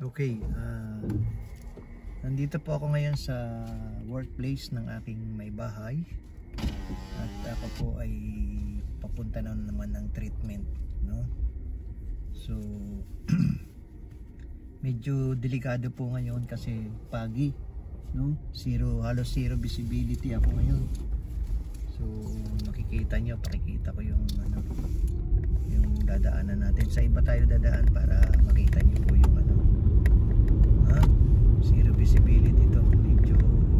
Okay, nandito po ako ngayon sa workplace ng aking may bahay at ako po ay papunta na naman ng treatment, no? So medyo delikado po ngayon kasi pagi, no? Halos zero visibility ako ngayon. So makikita nyo, pakikita ko yung yung dadaanan natin. Sa iba tayo dadaan para makita nyo po yung zero visibility to. Medyo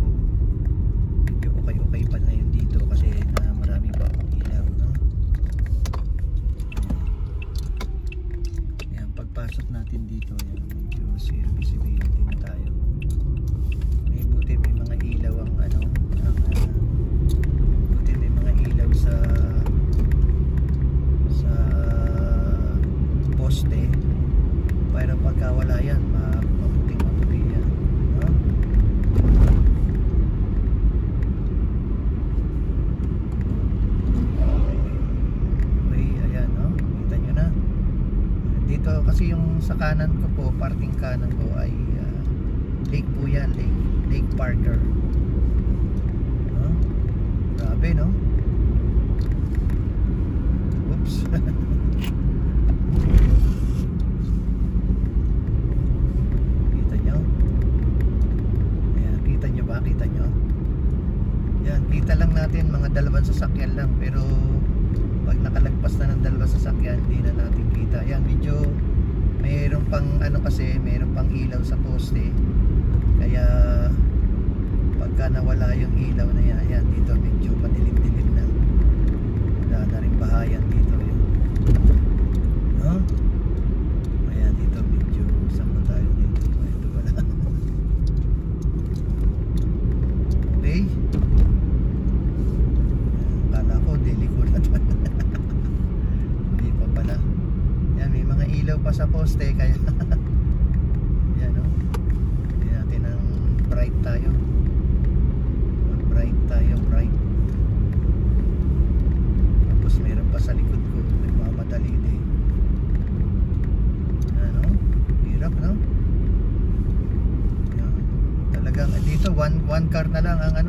okay pa na yun dito kasi marami pa akong ilaw, no? Ayan, pagpasok natin dito, ayan, medyo zero visibility na tayo. Buti may mga ilaw ang buti may mga ilaw sa poste para pagka wala yan maputi yan, no? Okay, ayan, no? Kita nyo na dito kasi yung sa kanan ko po, parting kanan ko ay lake po yan, Lake Parker, no? Grabe, no? Oops. Kita nyo? Yan, kita lang natin mga dalawang sasakyan lang, pero pag nakalagpas na ng dalawang sasakyan hindi na natin kita. Yan, medyo mayroon pang kasi mayroon pang ilaw sa poste, kaya pagka nawala yung ilaw na yan, dito medyo madilim-dilim na, wala na rin bahayan dito yun, no? Ayan, dito medyo sama tayo dito. Ito wala. Okay, kala ko dili ko na hindi pa pala. Yan, may mga ilaw pa sa poste kaya yan, no? Hindi natin ang bright tayo, bright. Tapos meron pa sa likod ko, nagmamadali din. Yan, no? Hirap, no? Talagang dito one car na lang ang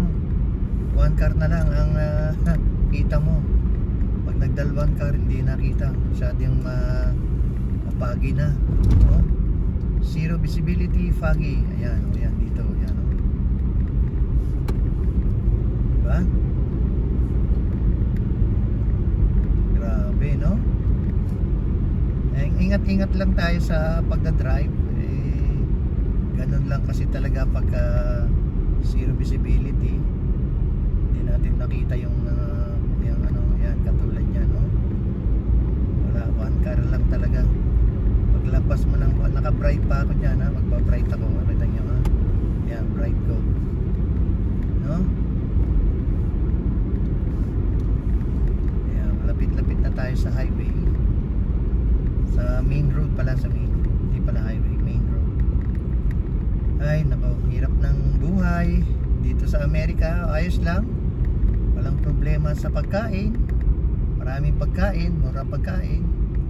kita mo. Pag nagdalawang car hindi nakita, masyadong mapagi na, no? Zero visibility, foggy. Ayan, ayan dito, ayan, no? Diba? Grabe, no? Ingat-ingat lang tayo sa pagdadrive. Ganun lang kasi talaga pagka zero visibility, hindi natin nakita yung yan, katulad yan, no? Wala, one car lang talaga. Paglabas mo ng, naka-bright pa ako dyan, ha? Magpa-bright ako, nakita nyo, ha? Yan, bright ko, no? Yan, malapit-lapit na tayo sa highway, sa main road pala, hindi pala highway, main road. Ay nako, hirap ng buhay dito sa Amerika. Ayos lang, walang problema sa pagkain, maraming pagkain, mura pagkain.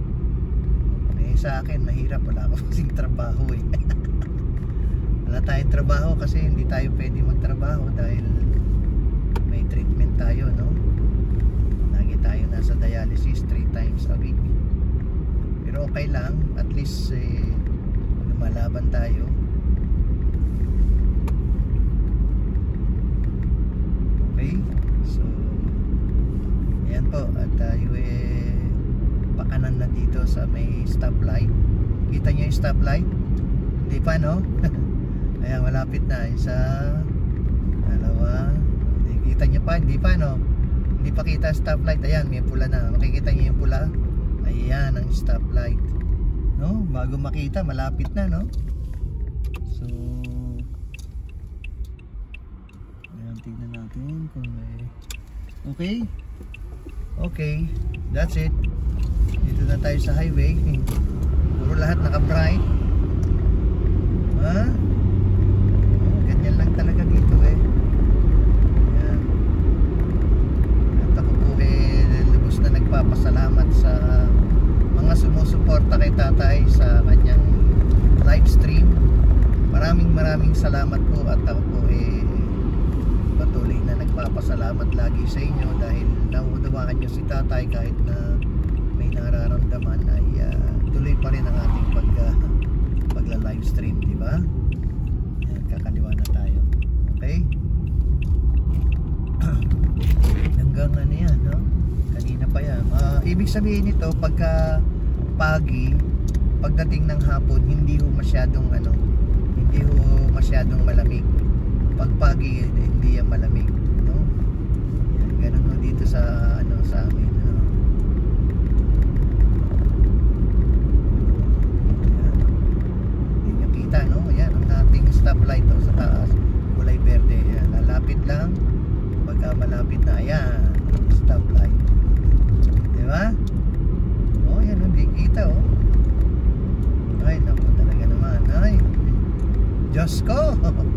Sa akin mahirap, wala akong kasing trabaho wala tayong trabaho kasi hindi tayo pwede magtrabaho dahil may treatment tayo, no? Lagi tayo nasa dialysis 3 times a week, pero okay lang, at least lumalaban tayo. Okay, so ayan po, at tayo pakanan na dito sa may stoplight. Kita nyo yung stoplight? Hindi pa, no? Ayan, malapit na. Isa, dalawa, kita nyo pa? Hindi pa, no? Hindi pa kita stoplight. Ayan, may pula na. Makikita nyo yung pula? Ayan ang stoplight, no? Bago makita, malapit na, no? So tingnan natin kung may okay, that's it. Dito na tayo sa highway. Puro lahat naka-bright, ganyan lang talaga dito, yan. At ako po lubos na nagpapasalamat sa mga sumusuporta kay tatay sa kanyang live stream. Maraming salamat po, at ako po patuloy na nagpapasalamat lagi sa inyo dahil nauunawaan nyo si tatay kahit na may nararamdaman ay tuloy pa rin ang ating pagla-live stream, di ba? Ayan, kakaliwa na tayo. Okay? Hanggang ano yan, no? Kanina pa yan. Ibig sabihin nito, pagka pagdating ng hapon, hindi ho masyadong malamig. Pagpagi, hindi yan malamig, no? Yan, ganun ho dito sa sa amin, no? Yan. Hindi nyo kita, no? Yan ang ating stoplight, no? Sa taas, kulay berde. Yan, lalapit lang. Pagka malapit na, ayan, stoplight. Diba? Oh, yan, hindi kita, oh. Ay, naku, talaga naman. Ay, Diyos ko.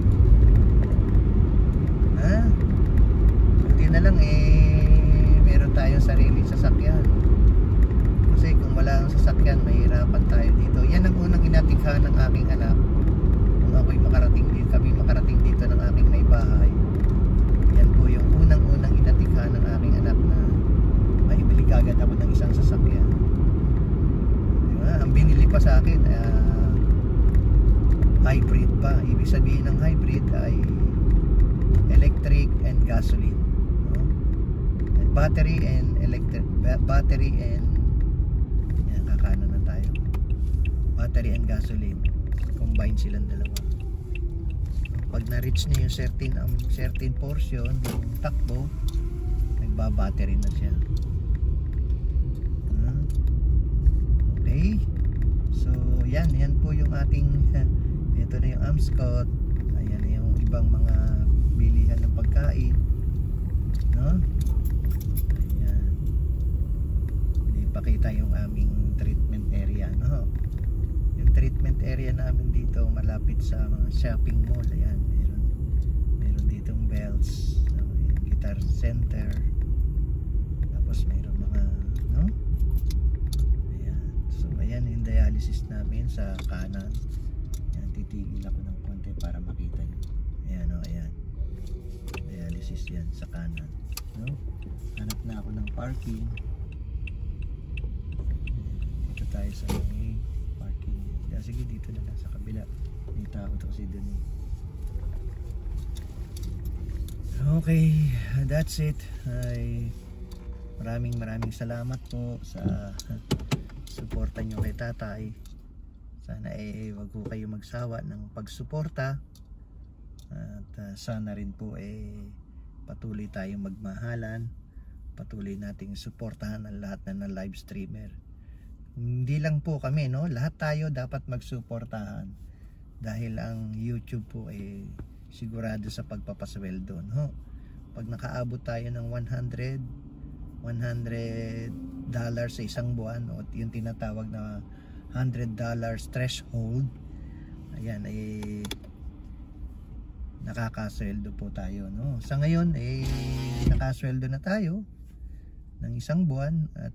Ha? Buti na lang meron tayong sariling sasakyan. Kasi kung wala ang sasakyan, mahirapan tayo dito. Yan ang unang inatikhan ng aking anak. Kung ako'y kami makarating dito ng aking may bahay. Yan po yung unang inatikhan ng aking anak na maibili kagad ako ng isang sasakyan. Diba? Ang binili pa sa akin hybrid pa. Ibig sabihin ng hybrid ay electric and gasoline, no? Battery and electric, battery and yan, kakano na tayo, battery and gasoline, combine silang dalawa. Pag na-reach na yung certain portion yung takbo, nagba-battery na siya. Okay, so yan po yung ating ito na yung Amscot. Ayan na yung ibang mga bilihan ng pagkain, no? Ayan, hindi pakita yung aming treatment area, no? Yung treatment area namin dito malapit sa mga shopping mall. Ayan, meron ditong Bells, no? Ayan, Guitar Center, tapos meron mga, no? Ayan, so ayan yung dialysis namin sa kanan. Ayan, titigil ako ng konti para makita nyo. Ayan, o, ayan, dialysis yan sa kanan, no? Hanap na ako ng parking. Dito tayo sa may parking. Kaya sige, dito na lang sa kabila. May tao to kasi dun eh. Okay, that's it. Ay, maraming salamat po sa suporta nyo kay tatay. Sana wag po kayo magsawa ng pagsuporta. At sana rin po patuloy tayong magmahalan, patuloy nating suportahan ang lahat na live streamer. Hindi lang po kami, no? Lahat tayo dapat magsuportahan dahil ang YouTube po sigurado sa pagpapasweldo, no? Pag nakaabot tayo ng $100 sa isang buwan, o yung tinatawag na $100 threshold, ayan, nakakasweldo po tayo, no? Sa ngayon nakasweldo na tayo ng isang buwan, at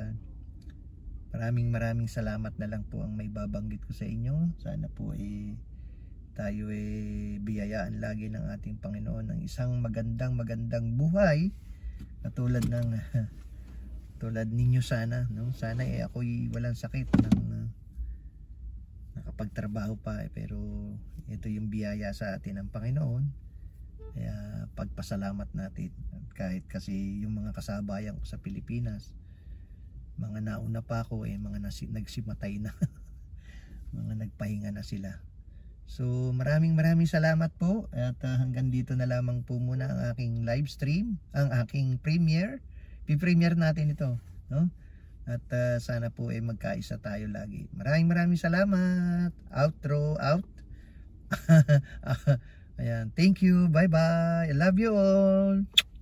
maraming salamat na lang po ang may babanggit ko sa inyo. Sana po tayo biyayaan lagi ng ating Panginoon ng isang magandang buhay katulad ng tulad ninyo sana, no? Sana ako'y walang sakit ng nakapagtrabaho pa, pero ito yung biyaya sa atin ng Panginoon. Kaya pagpasalamat natin. Kahit kasi yung mga kasabayan ko sa Pilipinas, mga nauna pa ako, mga nagsimatay na. Mga nagpahinga na sila. So maraming salamat po, at hanggang dito na lamang po muna ang aking live stream, ang aking premiere. Pi-premiere natin ito, no? At sana po magkaisa tayo lagi. Maraming salamat. Outro out. Ayan, thank you. Bye bye. I love you all.